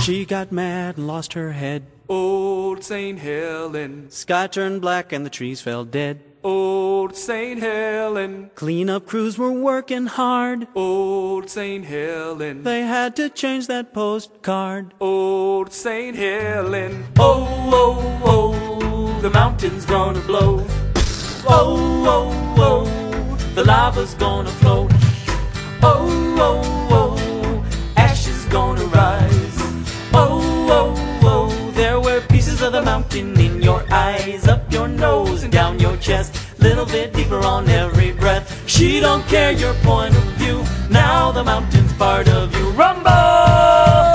She got mad and lost her head. Old St. Helen. Sky turned black and the trees fell dead. Old St. Helen. Cleanup crews were working hard. Old St. Helen. They had to change that postcard. Old St. Helen. Oh, oh, oh, the mountain's gonna blow. Oh, oh, oh, the lava's gonna flow. Oh, oh, oh, ashes gonna rise. Oh, oh, oh, there were pieces of the mountain in your eyes, up your nose and down your chest, little bit deeper on every breath. She don't care your point of view, now the mountain's part of you. Rumble!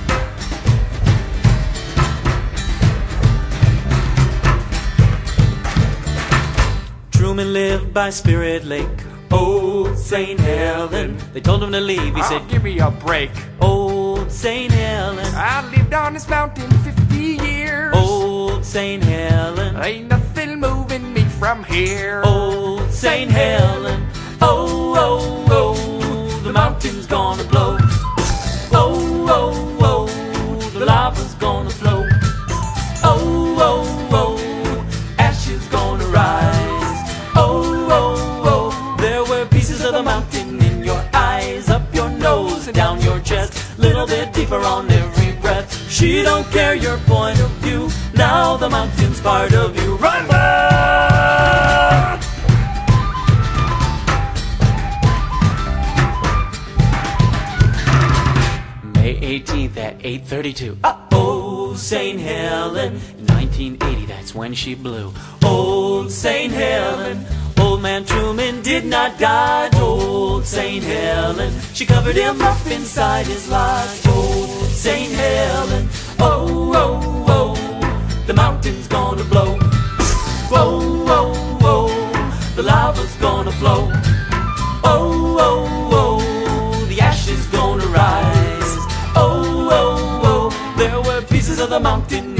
Truman lived by Spirit Lake. Old St. Helen. They told him to leave, he said, give me a break. Old St. Helen. I lived on this mountain 50 years. Old St. Helen. Ain't nothing moving me from here. Old St. Helen. Oh, oh, oh, the mountain's gonna blow. Oh, oh, oh, the lava's gonna flow. Oh, oh, oh, ashes gonna rise. Oh, oh, oh, there were pieces of the mountain in your eyes, up your nose and down your chest, little bit deeper on every breath. She don't care your point of view, now the mountain's part of you. Rumble! May 18th at 8:32. Oh, St. Helen. In 1980, that's when she blew. Old St. Helen. Old man Truman did not dodge. Old St. Helen. She covered him up inside his lodge. Old St. Helen. Oh, oh, oh, the mountain's gonna blow. Whoa, whoa, whoa, the lava's gonna flow. Oh, oh, oh, the ashes gonna rise. Oh, oh, oh, there were pieces of the mountain